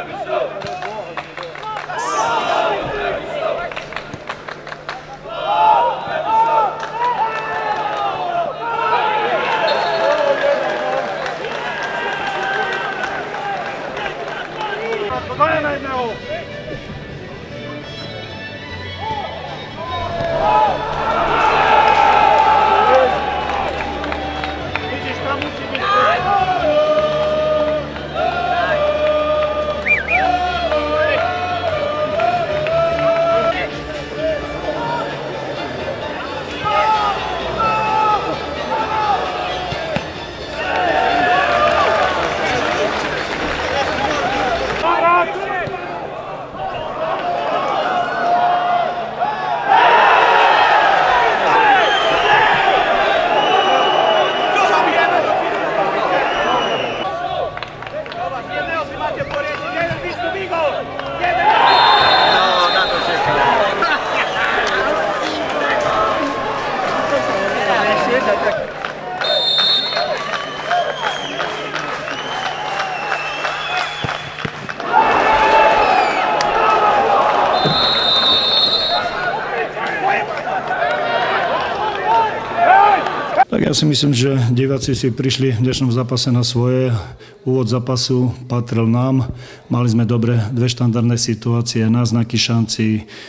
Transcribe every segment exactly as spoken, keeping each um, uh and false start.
Tak ja si myslím, že diváci si prišli v dnešnom zápase na svoje. Úvod zápasu patril nám. Mali sme dobre dve štandardné situácie, náznaky šanci.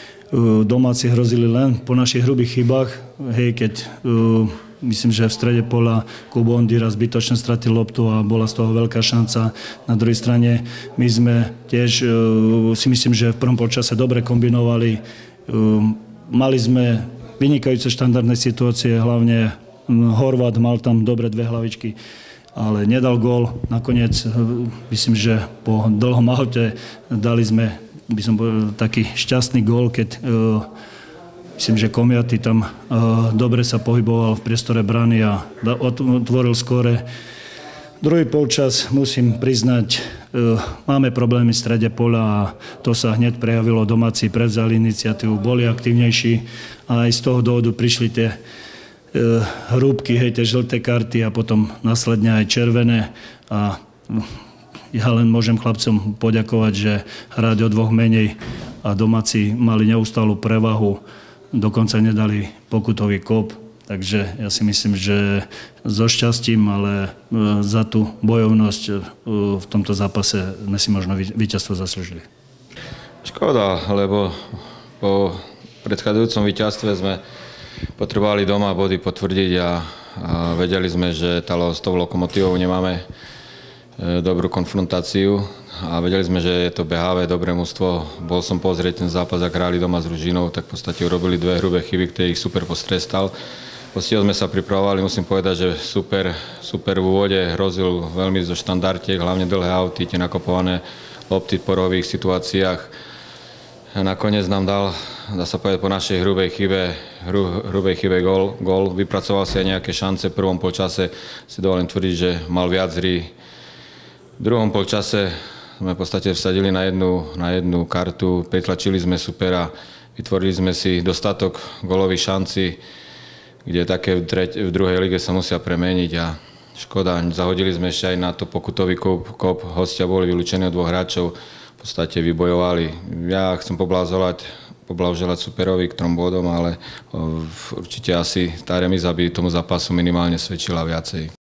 Domáci hrozili len po našich hrubých chybách. Hej, keď uh, myslím, že v strede pola Kubo Ondíra zbytočne stratil loptu a bola z toho veľká šanca. Na druhej strane my sme tiež uh, si myslím, že v prvom polčase dobre kombinovali. Uh, mali sme vynikajúce štandardné situácie, hlavne Horvát mal tam dobre dve hlavičky, ale nedal gól. Nakoniec myslím, že po dlhom aute dali sme, by som povedal, taký šťastný gól, keď uh, myslím, že Komiaty tam uh, dobre sa pohyboval v priestore brany a otvoril skóre. Druhý polčas, musím priznať, uh, máme problémy v strede poľa a to sa hneď prejavilo. Domáci prevzali iniciatívu, boli aktívnejší a aj z toho dôvodu prišli tie hrúbky, hej, tie žlté karty a potom následne aj červené. A ja len môžem chlapcom poďakovať, že hrať o dvoch menej a domáci mali neustálu prevahu, dokonca nedali pokutový kop. Takže ja si myslím, že so šťastím, ale za tú bojovnosť v tomto zápase sme si možno víťazstvo zaslúžili. Škoda, lebo po predchádzajúcom víťazstve sme potrebovali doma body potvrdiť a, a vedeli sme, že tá, s tou Lokomotívou nemáme e, dobrú konfrontáciu a vedeli sme, že je to behavé, dobré mužstvo. Bol som pozrieť ten zápas, ak hráli doma s Ružinou, tak v podstate urobili dve hrubé chyby, ktoré ich super postrestal. Poctivo sme sa pripravovali, musím povedať, že super, super v úvode, hrozil veľmi zo štandartiek, hlavne dlhé auty, tie nakopované lopty v porových situáciách. A nakoniec nám dal, dá sa povedať, po našej hrubej chybe, hru, hrubej chybe gól, gól. Vypracoval si aj nejaké šance v prvom polčase, si dovolím tvrdiť, že mal viac hry. V druhom polčase sme v podstate vsadili na jednu, na jednu kartu, pritlačili sme supera, vytvorili sme si dostatok gólových šancí, kde také v, treť, v druhej lige sa musia premeniť a škoda. Zahodili sme ešte aj na to pokutový kop, kop. Hostia boli vylúčení od dvoch hráčov, v podstate vybojovali. Ja chcem poblahoželať, poblahoželať superovi k trom bodom, ale určite asi tá remíza by tomu zápasu minimálne svedčila viacej.